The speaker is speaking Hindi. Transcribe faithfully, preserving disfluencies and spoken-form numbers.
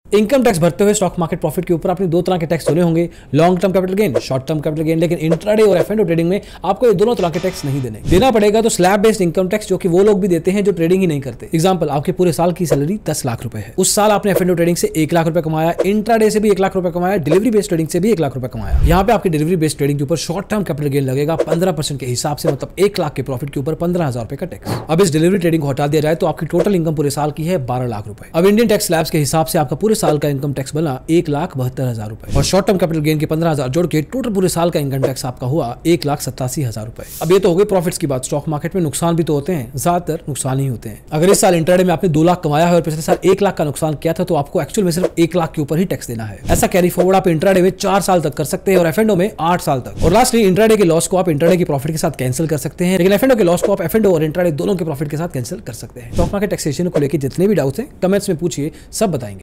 इनकम टैक्स भरते हुए स्टॉक मार्केट प्रॉफिट के ऊपर आपने दो तरह के टैक्स सुने होंगे, long term capital gain, short term capital gain. लेकिन इंट्राडे और एफ एंड ओ ट्रेडिंग में आपको ये दोनों तरह के टैक्स नहीं देने देना पड़ेगा। तो स्लैब बेस्ड इनकम टैक्स जो कि वो लोग भी देते हैं जो ट्रेडिंग ही नहीं करते। एग्जांपल, आपके पूरे साल की सैलरी दस लाख रुपए है, उस साल आपने एफ एंड ओ ट्रेडिंग से एक लाख रुपए कमाया, इंट्राडे से भी एक लाख रुपए कमाया, डिलीवरी बेस्ड ट्रेडिंग से भी एक लाख रुपए कमाया। यहाँ पे आपकी डिलीवरी बेस्ड ट्रेडिंग के ऊपर शॉर्ट टर्म कैपिटल गेन लगेगा पंद्रह परसेंट के हिसाब से, मतलब एक लाख के प्रॉफिट के ऊपर पंद्रह हजार रुपए का टैक्स। अब इस डिलीवरी ट्रेडिंग को हटा दिया जाए तो आपकी टोटल इनकम पूरे साल की है बारह लाख रुपए। अब इंडियन टैक्स स्लैब्स के हिसाब से आपका पूरे साल का इनकम टैक्स बना एक लाख बहत्तर हजार रुपए और शॉर्ट टर्म कैपिटल गेन के पंद्रह हजार जोड़ के टोटल पूरे साल का इनकम टैक्स आपका हुआ एक लाख सत्तासी हजार रुपए। अब ये तो हो गई प्रॉफिट्स की बात। स्टॉक मार्केट में नुकसान भी तो होते हैं, ज्यादातर नुकसान ही होते हैं। अगर इस साल इंट्राडे में आपने दो लाख कमाया है और पिछले साल एक लाख का नुकसान किया था तो आपको एक्चुअल में सिर्फ एक लाख के ऊपर ही टैक्स देना है। ऐसा कैरी फॉरवर्ड आप इंट्राडे में चार साल तक कर सकते हैं और एफ एंड ओ में आठ साल तक। और लास्टली इंट्राडे के लॉस को आप इंट्राडे की प्रॉफिट के साथ कैंसिल कर सकते हैं, लेकिन एफ एंड ओ के लॉस को आप एफ एंड ओ और इंट्राडे दोनों के प्रॉफिट के साथ कैंसिल कर सकते हैं। स्टॉक मार्केट टैक्सेशन को लेकर जितने भी डाउट्स हैं कमेंट्स में पूछिए, सब बताएंगे।